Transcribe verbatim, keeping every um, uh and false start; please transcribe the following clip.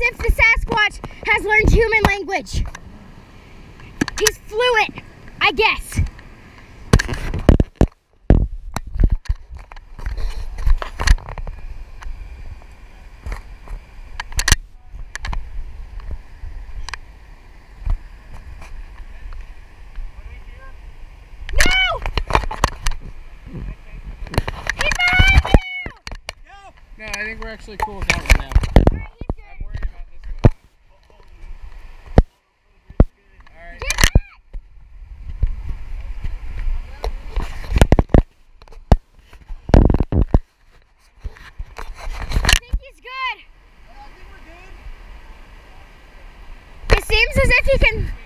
if the Sasquatch has learned human language. He's fluent, I guess. No, I think we're actually cool with that one now. Alright, he's good. I'm worried about this one. Alright. Get back! I think he's good. I think we're good. It seems as if he can